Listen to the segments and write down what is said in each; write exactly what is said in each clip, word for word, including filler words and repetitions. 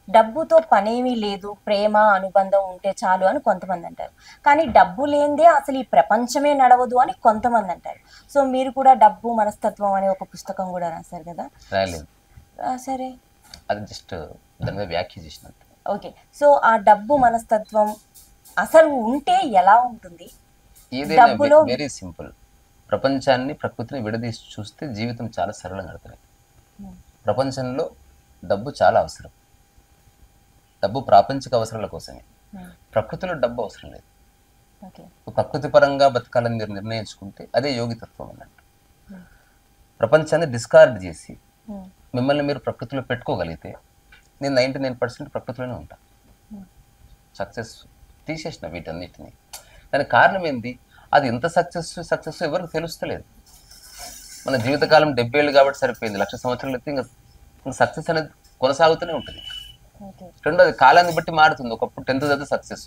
డబ్బుతో పనేమీ లేదు, ప్రేమ అనుబంధం ఉంటే చాలు అని కొంతమంది అంటారు. కానీ డబ్బు లేనిదే అసలు ఈ ప్రపంచమే నడవదు అని కొంతమంది అంటారు. సో మీరు కూడా డబ్బు మనస్తత్వం అనే ఒక పుస్తకం కూడా రాశారు కదా? రాయలేదు. సరే, అది జస్ట్ దాని మీద వ్యాఖ్య చేసినట్టు. ఓకే. సో ఆ డబ్బు మనస్తత్వం అసలు ఉంటే ఎలా ఉంటుంది? ఏదైనా డబ్బులో వెరీ సింపుల్. ప్రపంచాన్ని ప్రకృతిని విడదీసి చూస్తే జీవితం చాలా సరళంగా గడుతుంది. ప్రపంచంలో డబ్బు చాలా అవసరం. డబ్బు ప్రాపంచిక అవసరాల కోసమే. ప్రకృతిలో డబ్బు అవసరం లేదు. ప్రకృతి పరంగా బతకాలని మీరు నిర్ణయించుకుంటే అదే యోగితత్వం అన్నట్టు. ప్రపంచాన్ని డిస్కార్డ్ చేసి మిమ్మల్ని మీరు ప్రకృతిలో పెట్టుకోగలిగితే నేను నైంటీ నైన్ పర్సెంట్ ప్రకృతిలోనే ఉంటాను. సక్సెస్ తీసేసిన వీటన్నిటిని. దానికి కారణం ఏంది? అది ఎంత సక్సెస్ సక్సెస్ ఎవరికి తెలుస్తలేదు. మన జీవితకాలం డెబ్బై ఏళ్ళు కాబట్టి సరిపోయింది. లక్ష సంవత్సరాలు అయితే ఇంకా సక్సెస్ అనేది కొనసాగుతూనే ఉంటుంది. రెండోది కాలాన్ని బట్టి మారుతుంది. ఒకప్పుడు టెన్త్ చదివి సక్సెస్,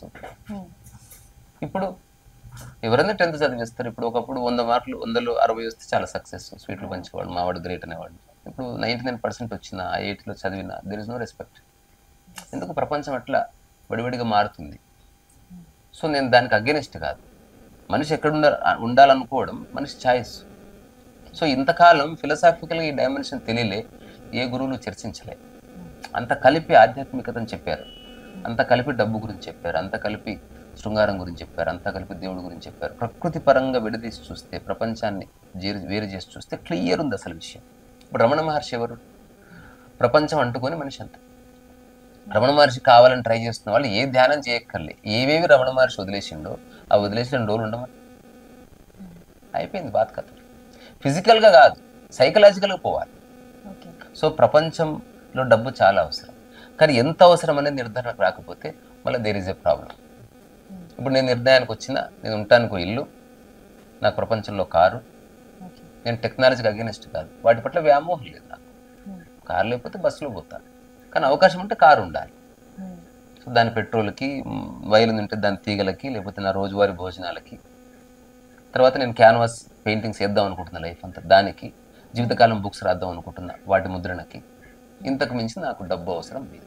ఇప్పుడు ఎవరైనా టెన్త్ చదివిస్తారు. ఇప్పుడు ఒకప్పుడు వంద మార్కులు వందలు అరవై వస్తే చాలా సక్సెస్, స్వీట్లు పంచేవాడు, మావాడు గ్రేట్ అనేవాడు. ఇప్పుడు నైంటీ నైన్ పర్సెంట్ వచ్చిన ఐఐటీలో చదివిన దెర్ ఇస్ నో రెస్పెక్ట్. ఎందుకు? ప్రపంచం అట్లా వడివడిగా మారుతుంది. సో నేను దానికి అగెనిస్ట్ కాదు. మనిషి ఎక్కడ ఉండ ఉండాలనుకోవడం మనిషి ఛాయిస్. సో ఇంతకాలం ఫిలసాఫికల్గా ఈ డైమెన్షన్ తెలియలే, ఏ గురువులు చర్చించలే. అంత కలిపి ఆధ్యాత్మికతను చెప్పారు, అంత కలిపి డబ్బు గురించి చెప్పారు, అంత కలిపి శృంగారం గురించి చెప్పారు, అంత కలిపి దేవుడి గురించి చెప్పారు. ప్రకృతి పరంగా విడదీసి చూస్తే, ప్రపంచాన్ని జేరు వేరు చేసి చూస్తే క్లియర్ ఉంది అసలు విషయం. ఇప్పుడు రమణ మహర్షి ఎవరు? ప్రపంచం అంటుకొని మనిషి అంత. రమణ మహర్షి కావాలని ట్రై చేస్తున్న వాళ్ళు ఏ ధ్యానం చేయక్కర్లే. ఏవేవి రమణ మహర్షి వదిలేసిండో ఆ వదిలేసి రెండు రోజులు ఉండమని అయిపోయింది బాధ కథ. ఫిజికల్గా కాదు, సైకలాజికల్గా పోవాలి. సో ప్రపంచంలో డబ్బు చాలా అవసరం, కానీ ఎంత అవసరం అనేది నిర్ధారణకు రాకపోతే మళ్ళీ దేర్ ఈజ్ ఎ ప్రాబ్లం. ఇప్పుడు నేను నిర్ణయానికి వచ్చిన, నేను ఉండటానికి ఇల్లు, నాకు ప్రపంచంలో కారు. నేను టెక్నాలజీకి అగెనిస్ట్ కాదు, వాటి పట్ల వ్యామోహం లేదు నాకు. కారు లేకపోతే బస్సులో పోతాను, కానీ అవకాశం ఉంటే కారు ఉండాలి. సో దాని పెట్రోల్కి, వైలు ఉంటే దాని తీగలకి, లేకపోతే నా రోజువారీ భోజనాలకి. తర్వాత నేను క్యాన్వాస్ పెయింటింగ్స్ వేద్దాం అనుకుంటున్నా లైఫ్ అంతా, దానికి. జీవితకాలం బుక్స్ రాద్దాం అనుకుంటున్నా, వాటి ముద్రణకి. ఇంతకు మించి నాకు డబ్బు అవసరం లేదు.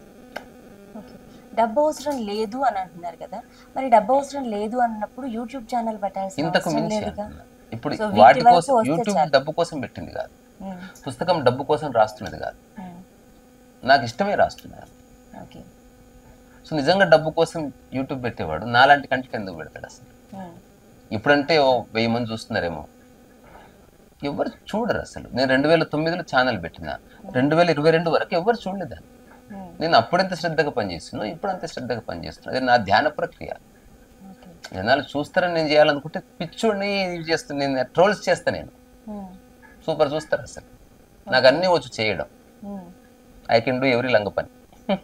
డబ్బు అవసరం లేదు అని అంటున్నారు కదా, మరి డబ్బు అవసరం లేదు అన్నప్పుడు యూట్యూబ్ ఛానల్ పెట్టాల్సిన ఇంతకు అవసరం మించి లేదుగా. ఇప్పుడు సో వాటి వీటి వరకు కోసం వస్తే యూట్యూబ్ చాలు. డబ్బు కోసం పెట్టింది కాదు, పుస్తకం డబ్బు కోసం రాస్తున్నది కాదు, నాకు ఇష్టమే రాస్తున్నారు. ఓకే. సో నిజంగా డబ్బు కోసం యూట్యూబ్ పెట్టేవాడు నాలాంటి కంటెంట్ ఎందుకు పెడతాడు అసలు? ఇప్పుడంటే ఓ వెయ్యి మంది చూస్తున్నారేమో, ఎవరు చూడరు అసలు. నేను రెండు వేల తొమ్మిదిలో ఛానల్ పెట్టిన, రెండు వేల ఇరవై రెండు వరకు ఎవరు చూడలేదాన్ని. నేను అప్పుడెంత శ్రద్ధగా పనిచేస్తున్నా, ఇప్పుడు అంత శ్రద్ధగా పనిచేస్తున్నా. అది నా ధ్యాన ప్రక్రియ. జనాలు చూస్తారని నేను చేయాలనుకుంటే పిచ్చోడిని చేస్తాను, నేను ట్రోల్స్ చేస్తా. నేను సూపర్ చూస్తారు అసలు, నాకు అన్నీ వచ్చు చేయడం. ఐ కెన్ డూ ఎవరీ లంగ పని.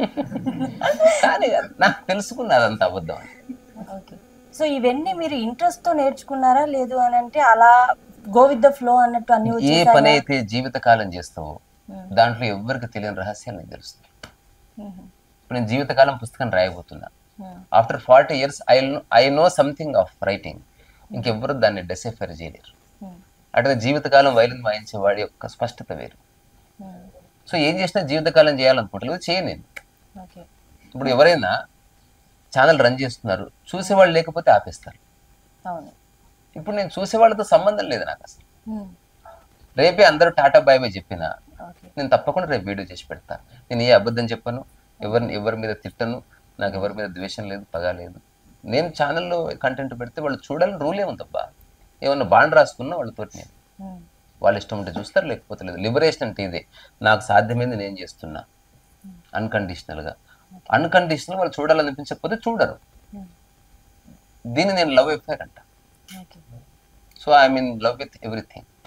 కానీ నాకు తెలుసుకున్నా అదంతా అబద్ధం అని. సో ఇవన్నీ మీరు ఇంట్రెస్ట్ తో నేర్చుకున్నారా, లేదు అని అంటే అలా గో విత్ ద ఫ్లో అన్నట్టు అన్ని ఏ పని అయితే జీవితకాలం చేస్తావో దాంట్లో ఎవరికి తెలియని రహస్యాలు నీకు తెలుస్తుంది. ఇప్పుడు నేను జీవితకాలం పుస్తకం రాయబోతున్నా. After forty years I I know something of writing. ఇంకెవ్వరు దాన్ని డెసిఫర్ చేయలేరు. అటు జీవితకాలం వైలిన్ వాయించే వాడి యొక్క స్పష్టత వేరు. సో ఏం చేసినా జీవితకాలం చేయాలనుకుంటలేదు, చేయ నేను. ఇప్పుడు ఎవరైనా ఛానల్ రన్ చేస్తున్నారు, చూసేవాళ్ళు లేకపోతే ఆపేస్తారు. ఇప్పుడు నేను చూసేవాళ్ళతో సంబంధం లేదు నాకు అసలు. రేపే అందరూ టాటా బాయ్ బాయ్ చెప్పినా నేను తప్పకుండా రేపు వీడియో చేసి పెడతా. నేను ఏ అబద్ధం చెప్పను, ఎవరిని ఎవరి మీద తిట్టను, నాకు ఎవరి మీద ద్వేషం లేదు, పగ లేదు. నేను ఛానల్లో కంటెంట్ పెడితే వాళ్ళు చూడాలని రూల్ ఏముందబ్బా. ఏమన్నా బాండ్ రాసుకున్నా వాళ్ళతో నేను, వాళ్ళు ఇష్టం ఉంటే చూస్తారు, లేకపోతే లేదు. లిబరేషన్ అంటే ఇదే, నాకు సాధ్యమైంది నేను చేస్తున్నా అన్కండిషనల్గా. అన్కండిషనల్ వాళ్ళు చూడాలనిపించకపోతే చూడరు. దీన్ని నేను లవ్ ఎఫైర్ అంట. So I mean love with everything.